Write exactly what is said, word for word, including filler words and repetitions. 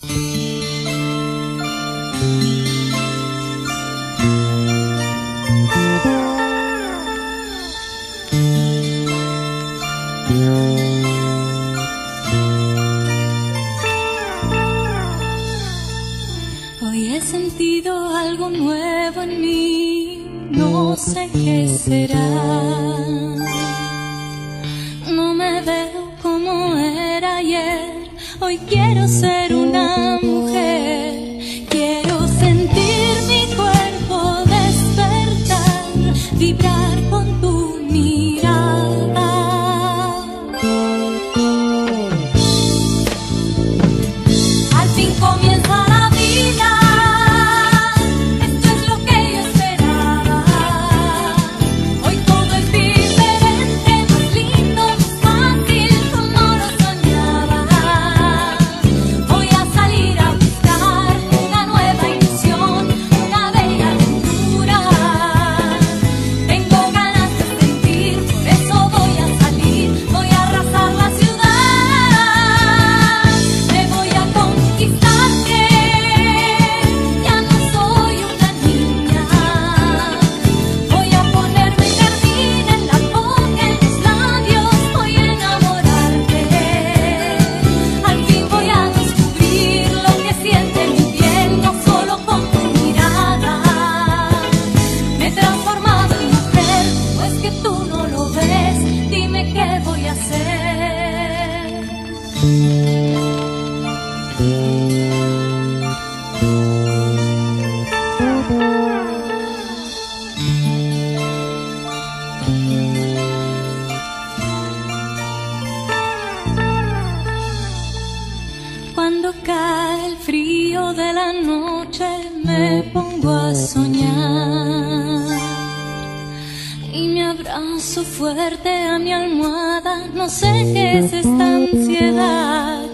Hoy he sentido algo nuevo en mí, no sé qué será. No me veo como era ayer, hoy quiero ser una mujer. Quiero sentir mi cuerpo despertar, vibrar con tu mirada. Al fin comienza la vida. Cuando cae el frío de la noche me pongo a soñar y me abrazo fuerte a mi almohada. No sé qué es esta ansiedad.